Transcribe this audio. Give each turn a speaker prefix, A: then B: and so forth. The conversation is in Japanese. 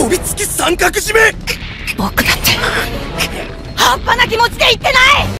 A: 飛びつき三角締め。
B: 僕だって半端な気持ちで言ってない。